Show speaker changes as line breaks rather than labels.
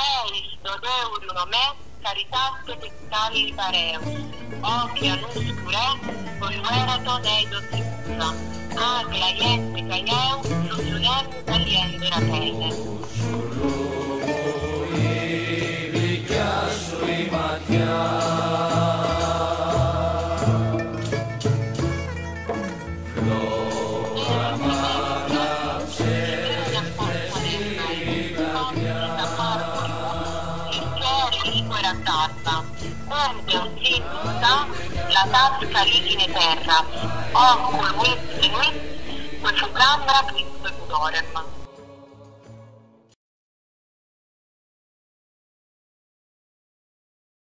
Eis dodeuruno me caritate pectali pareus, occhia nuscure, colueraton eidotiusa, agla iente caieu, lusunem taliende rapene. La tasca ligine terra, ocul wit, que fugambra quinto pudorem.